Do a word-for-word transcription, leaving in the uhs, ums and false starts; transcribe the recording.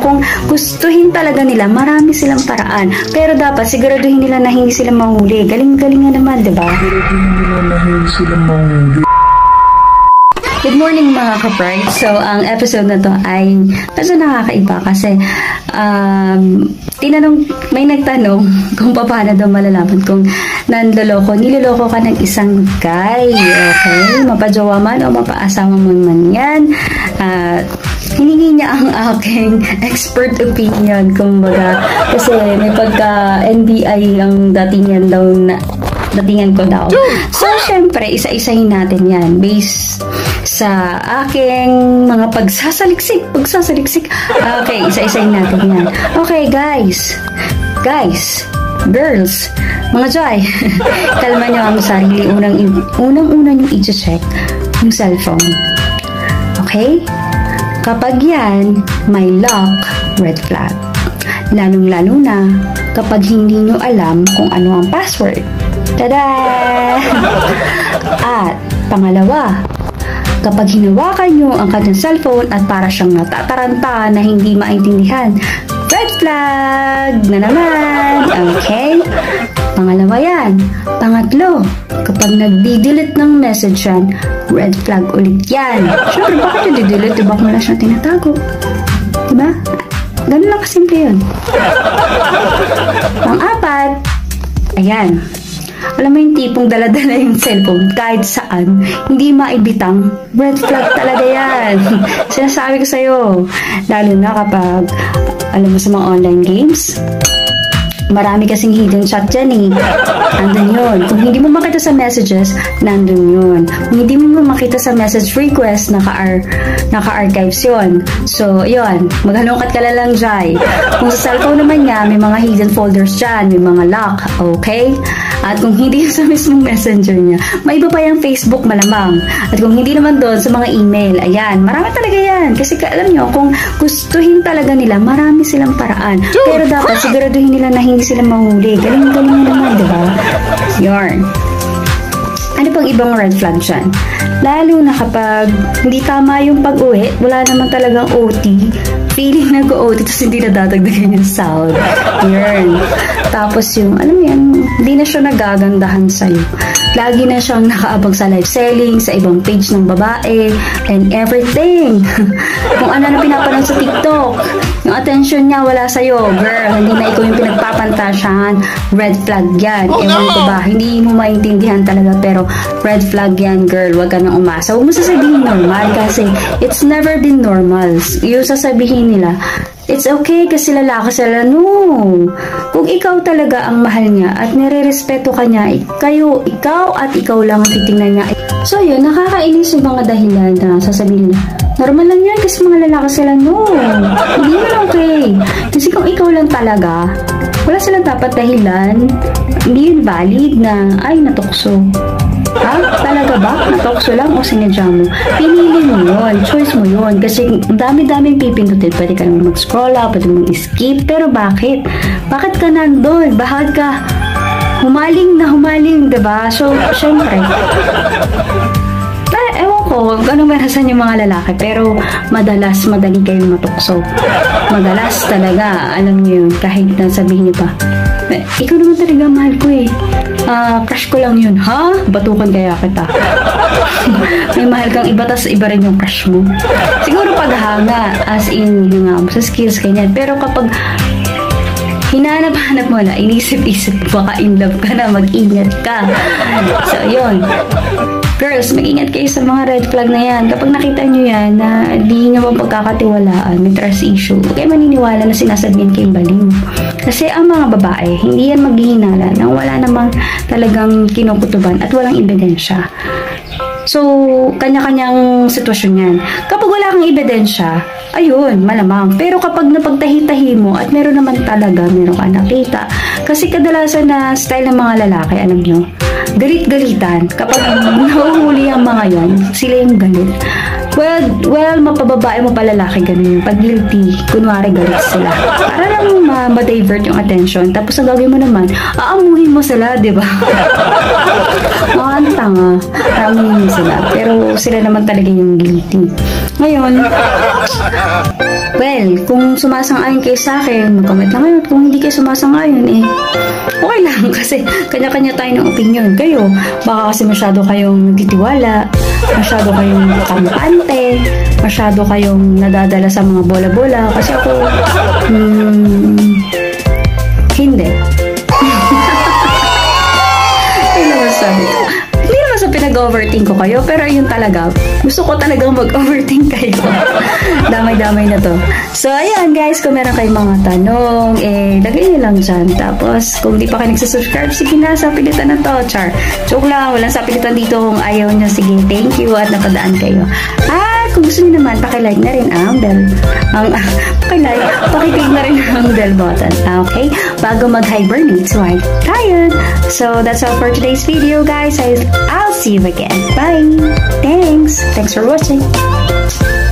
kung gustuhin talaga nila, marami silang paraan. Pero dapat siguraduhin nila na hindi sila mahuli. Galing-galing nga naman, di ba? Siguraduhin nila na hindi sila mahuli. Good morning mga ka-pride. So, ang episode na to ay medyo nakakaiba kasi um, tinanong, may nagtanong kung paano daw malalaman kung nanloloko, niloloko ka ng isang guy. Okay? Mapajowa man o mapaasawa mo man yan. Uh, hiningi niya ang aking expert opinion, kumbaga, kasi may pagka N B I ang datingan daw na datingan ko daw. So, syempre, isa-isahin natin yan based sa aking mga pagsasaliksik. Pagsasaliksik. Okay, isa-isahin natin yan. Okay, guys. Guys. Girls. Mga Joy. Kalma nyo ang sarili. Unang, unang-una nyo i-check yung cellphone. Okay? Kapag yan, may lock, red flag. Lalong-lalo na kapag hindi nyo alam kung ano ang password. Tada! At pangalawa, kapag hinawakan nyo ang kanyang cellphone at para siyang natataranta na hindi maintindihan, red flag na naman. Okay? Pangalawa yan. Pangatlo, kapag nag-delete ng message yan, red flag ulit yan. Siyempre, bakit yung di-delete? Diba kung wala siyang tinatago? Diba? Ganun lang kasimple yun. Pang-apat, ayan. Alam mo yung tipong dala-dala yung cellphone kahit saan, hindi maibitang, red flag talaga yan. Sinasabi ko sa'yo, lalo na kapag, alam mo sa mga online games, marami kasing hidden chat dyan eh. Nandun yun. Kung hindi mo makita sa messages, nandun yun. Kung hindi mo makita sa message request, naka-ar naka-archives yun. So, yun. Maghalongkat ka lang dyan. Kung sa cellphone naman niya, may mga hidden folders dyan, may mga lock. Okay? At kung hindi sa mismong messenger niya, may iba pa yung Facebook malamang. At kung hindi naman doon sa mga email, ayan, marami talaga yan. Kasi alam nyo, kung gustuhin talaga nila, marami silang paraan. Pero dapat siguraduhin nila na hindi sila mahuli. Galing-galing naman, di ba? Yarn. Ano pang ibang red flag dyan? Lalo na kapag hindi tama yung pag-uwi, wala naman talagang O T. Feeling nag-O T, tapos hindi na dadagdagan yung sound. Yarn. Tapos yung, alam mo yan, hindi na siya nagagandahan sa'yo. Lagi na siyang nakaabang sa live selling, sa ibang page ng babae, and everything. Kung ano na pinapanood sa TikTok, yung attention niya wala sa'yo. Girl, hindi na ikaw yung pinagpapantasyahan, red flag yan. Oh, Ewan no! ko ba, hindi mo maintindihan talaga, pero red flag yan, girl. Huwag ka nang umasa. Huwag mo sasabihin normal kasi it's never been normal. Yung sasabihin nila, it's okay kasi lalaki sila. No. Kung ikaw talaga ang mahal niya at nire-respeto ka niya, kayo, ikaw at ikaw lang ang titingnan niya. So yun, nakakainis yung mga dahilan na sasabihin nila, normal lang yan kasi mga lalaki sila. No. Hindi yun okay. Kasi kung ikaw lang talaga, wala silang dapat dahilan. Hindi yun valid na, ay, natukso. Ha? Talaga ba? Natokso lang o sinadya mo? Pinili mo yun. Choice mo yun. Kasi dami-daming pipindutin. Pwede ka naman mag-scroll up, pwede mong skip. Pero bakit? Bakit ka nandun? Bakit ka humaling na humaling, diba? So, syempre, eh, ewan ko, gano'ng marasan yung mga lalaki. Pero madalas, madali kayong matukso. Madalas talaga, alam niyo yun, kahit na sabihin niyo pa, eh, ikaw naman talaga mahal ko eh. Uh, crush ko lang yun. Ha? Batukan kaya kita. May mahal kang iba, tas iba rin yung crush mo. Siguro paghanga, as in, yung nga, sa skills, ganyan. Pero kapag hinanap-hanap mo na, inisip-isip, baka in love ka na, mag-ingat ka. So, yun. Girls, mag-ingat kayo sa mga red flag na yan. Kapag nakita nyo yan na di nyo pagkakatiwalaan, may trust issue, kayo maniniwala na sinasabihin kayong baliw. Kasi ang mga babae, hindi yan maghihinala nang wala namang talagang kinukutuban at walang ebidensya. So, kanya-kanyang sitwasyon yan. Kapag wala kang ebidensya, ayun, malamang. Pero kapag napagtahi-tahi mo at meron naman talaga, meron ka nakita. Kasi kadalasan na style ng mga lalaki, alam nyo, galit-galitan. Kapag nahuhuli ang mga yan, sila yung galit. Well, well, mapababae mo pa lalaki, ganun yung pag guilty, kunwari galit sila. Para lang ma-divert yung attention. Tapos ang gagawin mo naman, aamuhin mo sila, di ba? Mga tanga, aamuhin mo sila. Pero sila naman talaga yung guilty. Ngayon, well, kung sumasang-ayon kayo sa akin, mag-comment lang kayo. Kung hindi kayo sumasang-ayon, eh, okay lang. Kasi kanya-kanya tayo ng opinion. Kayo, baka kasi masyado kayong nagtitiwala, masyado kayong kampante, masyado kayong nadadala sa mga bola-bola. Kasi ako, hmm, hindi. Ay naman sabi ko. Hindi naman sa pinag-overthink ko kayo, pero yun talaga. Gusto ko talagang mag-overthink kayo. Damay-damay na to. So, ayan guys, kung meron kayong mga tanong, eh, lagay nyo lang dyan. Tapos, kung di pa kayo nagsasubscribe, sige na, sapilitan na to. Char. Joke lang, walang sapilitan dito kung ayaw nyo. Sige, thank you at napadaan kayo. At kung gusto nyo naman, pakilike na rin ang bell. Ang, ah, pakilike, pakiclick na rin ang bell button. Okay? Bago mag-hibernate, so I'm tired. So, that's all for today's video, guys. I'll see you again. Bye! Thanks! Thanks for watching!